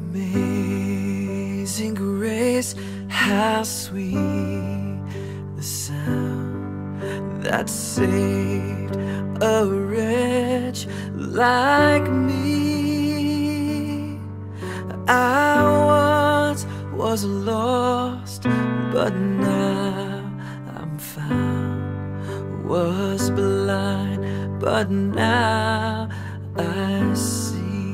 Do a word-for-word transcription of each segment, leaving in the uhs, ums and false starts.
Amazing grace, how sweet the sound that saved a wretch like me. I once was lost, but now I'm found. Was blind, but now I see.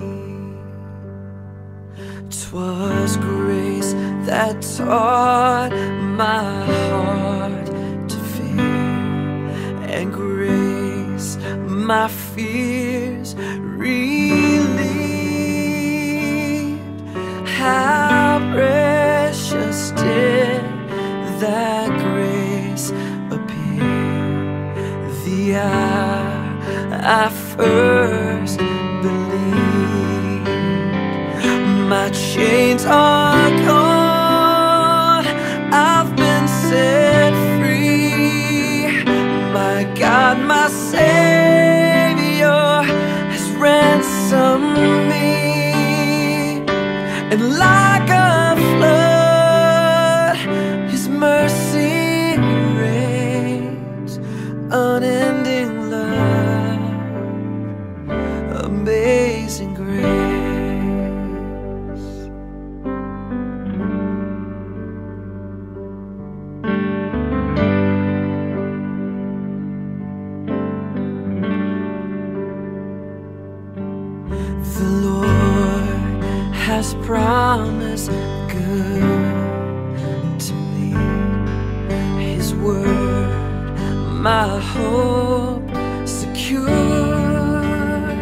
'Twas grace that taught my heart to fear, and grace my fears relieved. How precious did that grace appear the hour I first believed. My chains are gone, I've been set free. My God, my Savior has ransomed me. And like a flood, His mercy reigns. Unending love, amazing grace. The Lord has promised good to me. His word, my hope secures.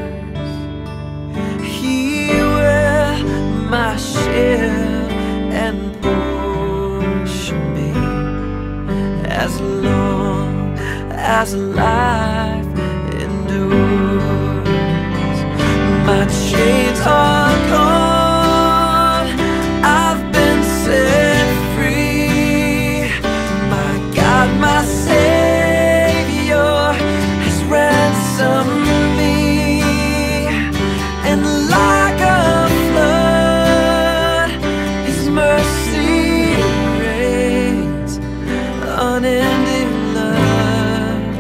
He will my shield and portion be, as long as life endures. My chains are gone, I've been set free. My God, my Savior has ransomed me. And like a flood, His mercy reigns. Unending love,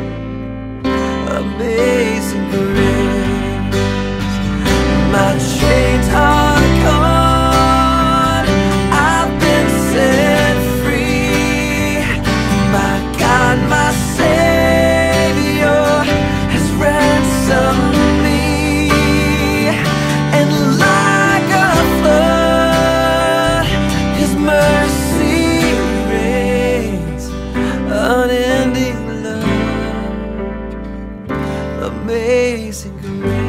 amazing grace. My chains are gone, I've been set free. My God, my Savior has ransomed me. And like a flood, His mercy reigns. Unending love, amazing grace.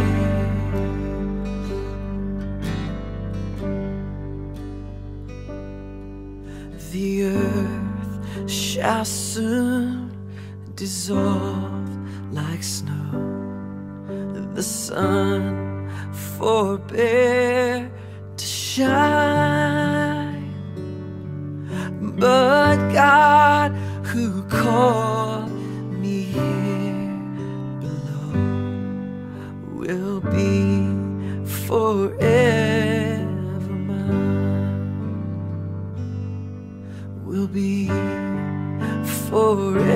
The earth shall soon dissolve like snow. The sun forbear to shine, but God who called me here below will be forever mine. Will be forever.